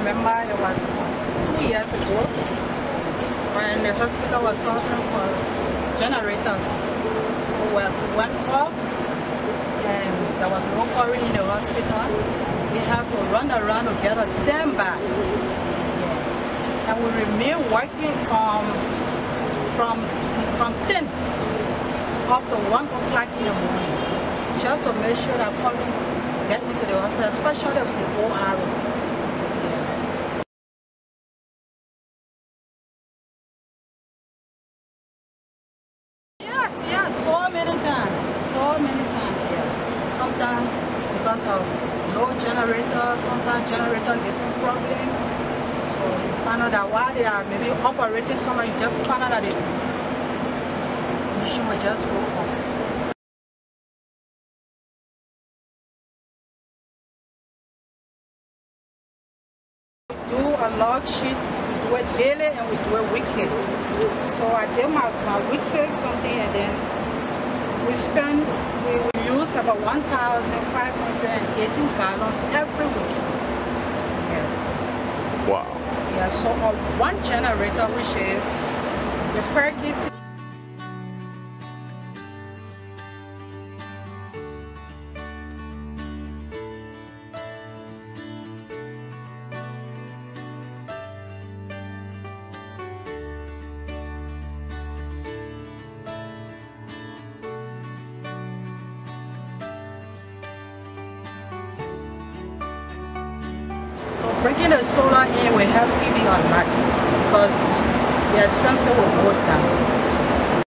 remember it was 2 years ago when the hospital was suffering for generators. So we went off and there was no current in the hospital. We have to run around to get a standby. Yeah. And we remain working from 10 up to 1 o'clock in the morning, just to make sure that public get into the hospital, especially with the OR. Yeah. Yes, so many times, yeah. Sometimes because of low generator, sometimes generator giving problem. So you find out that while they are maybe operating somewhere, you just find out that the machine will just go off. We do a log sheet, we do it daily and we do it weekly. So I did my weekly something, and then we use about 1,518 gallons every week. Yes. Wow. Yeah, so one generator, which is the per kit. So bringing the solar in will help Phebe a lot because the expenses will go down.